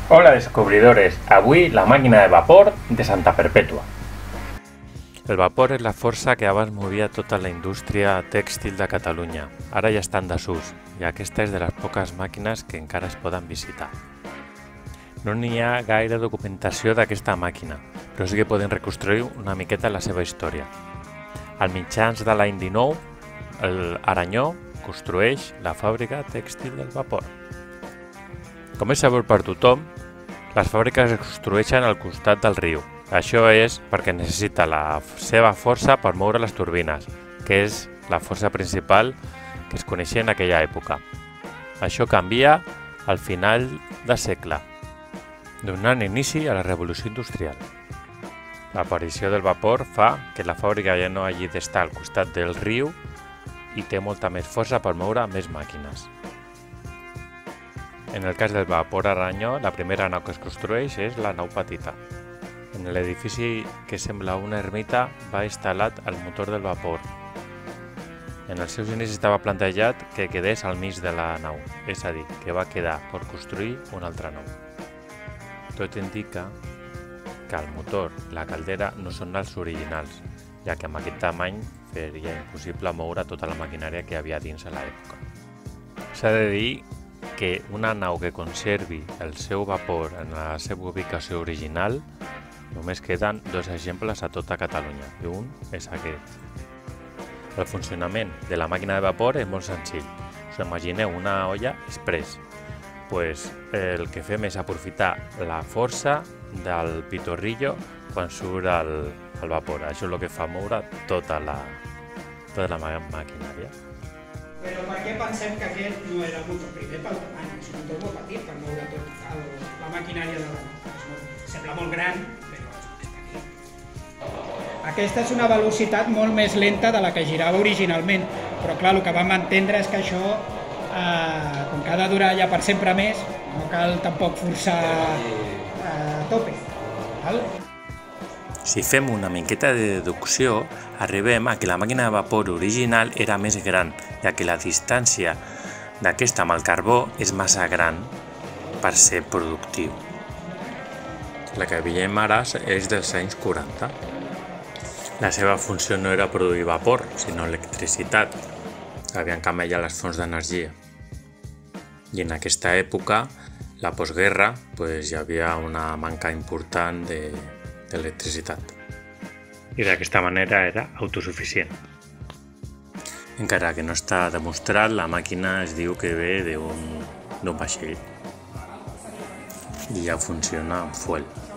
Hola descobridores, avui la màquina de vapor de Santa Perpètua. El vapor és la força que abans movia tota la indústria tèxtil de Catalunya. Ara ja està en desús i aquesta és de les poques màquines que encara es poden visitar. No n'hi ha gaire documentació d'aquesta màquina, però sí que podem reconstruir una miqueta la seva història. Al mitjans de l'any 19, l'Aranyó construeix la fàbrica tèxtil del vapor. Com és sabut per tothom, les fàbriques es construeixen al costat del riu. Això és perquè necessita la seva força per moure les turbines, que és la força principal que es coneixia en aquella època. Això canvia al final de segle, donant inici a la revolució industrial. L'aparició del vapor fa que la fàbrica ja no hagi d'estar al costat del riu i té molta més força per moure més màquines. En el cas del vapor Aranyó, la primera nau que es construeix és la nau petita. En l'edifici que sembla una ermita va instal·lat el motor del vapor. En els seus inicis estava plantejat que quedés al mig de la nau, és a dir, que va quedar per construir una altra nau. Tot indica que el motor i la caldera no són els originals, ja que amb aquest tamany seria impossible moure tota la maquinària que hi havia dins a l'època. S'ha de dir que una nau que conservi el seu vapor en la seva ubicació original només queden dos exemples a tota Catalunya, i un és aquest. El funcionament de la màquina de vapor és molt senzill. Us imagineu una olla express. El que fem és aprofitar la força del pitorrillo quan surt el vapor. Això és el que fa moure tota la maquinària. Però per què pensem que aquest no era el motor? Primer pel tamany, és un motor molt petit per moure tota la maquinària de la nau. Sembla molt gran, però és petit. Aquesta és una velocitat molt més lenta de la que girava originalment, però clar, el que vam entendre és que això, com que ha de durar ja per sempre més, no cal tampoc forçar a tope. Si fem una miqueta de deducció, arribem a que la màquina de vapor original era més gran, ja que la distància d'aquesta amb el carbó és massa gran per ser productiu. La que veiem ara és dels anys 40. La seva funció no era produir vapor, sinó electricitat. Havien canviat les fonts d'energia. I en aquesta època, la postguerra, hi havia una manca important d'electricitat. I d'aquesta manera era autosuficient. Encara que no està demostrat, la màquina es diu que ve d'un vaixell i ja funciona amb fuel.